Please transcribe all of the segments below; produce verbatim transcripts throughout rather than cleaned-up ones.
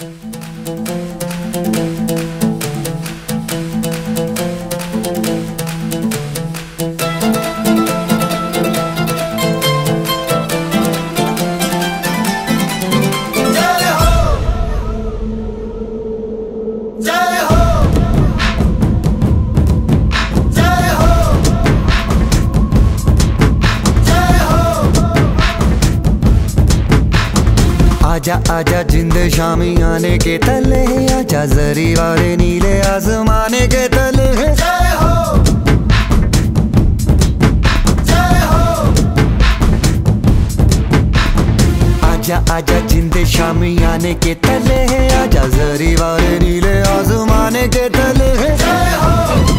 आजा आजा जिंद शामी आने के तले, आजा जरी वाले नीले आसमाने के तले। जय हो जय हो। आजा आजा जिंद शामी आने के तले, आजा जरी वाले नीले आसमाने के तले। जय हो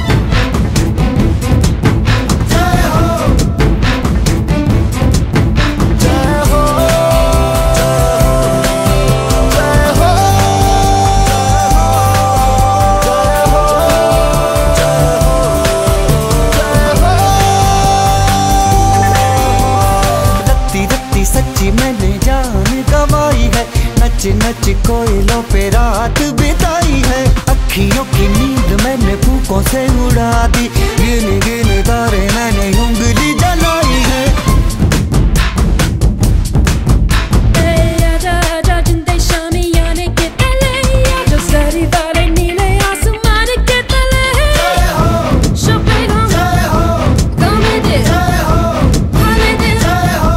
सच्ची मैंने जान गवाई है, नच नच कोयलों पे रात बिताई है। अखियों की नींद मैंने फूकों से उड़ा दी, गिन गिन तारे मैंने उंगली जलाई है। आजा आजा जिंदे शामी आने के तले, आजा सारी वाले नीले आसमान के तले। जय हो शोपे हम जय हो गाने दे जय हो खाने दे जय हो।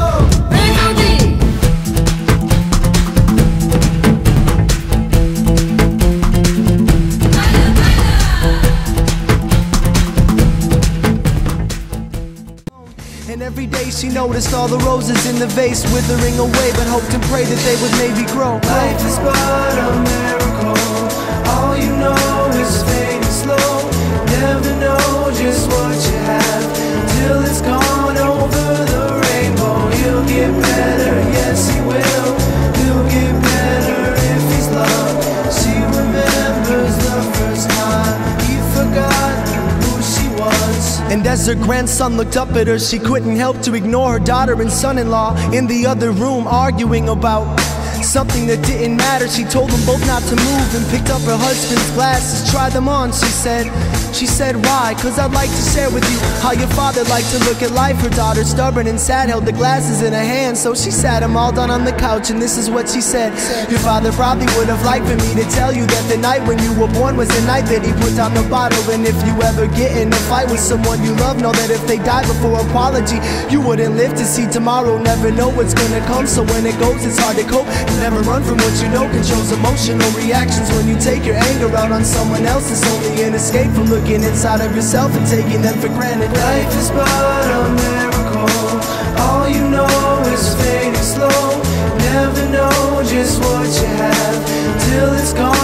And every day she noticed all the roses in the vase withering away, but hoped and prayed that they would maybe grow. Life is but a miracle. All you know is fading slow. Never know just what you have till it's gone over the rainbow. He'll get better, yes he will. He'll get better if he's loved. She remembers the first time he forgot who she was. And as her grandson looked up at her, she couldn't help to ignore her daughter and son-in-law in the other room arguing about something that didn't matter. She told them both not to move and picked up her husband's glasses. Try them on, she said. She said, why? Cause I'd like to share with you how your father liked to look at life. Her daughter, stubborn and sad, held the glasses in her hand. So she sat him all down on the couch, and this is what she said. Your father probably would have liked for me to tell you that the night when you were born was the night that he put down the bottle. And if you ever get in a fight with someone you love, know that if they die before apology, you wouldn't live to see tomorrow. Never know what's gonna come, so when it goes, it's hard to cope. Never run from what you know, controls emotional reactions. When you take your anger out on someone else, it's only an escape from looking inside of yourself and taking them for granted. Life is but a miracle. All you know is fading slow. Never know just what you have till it's gone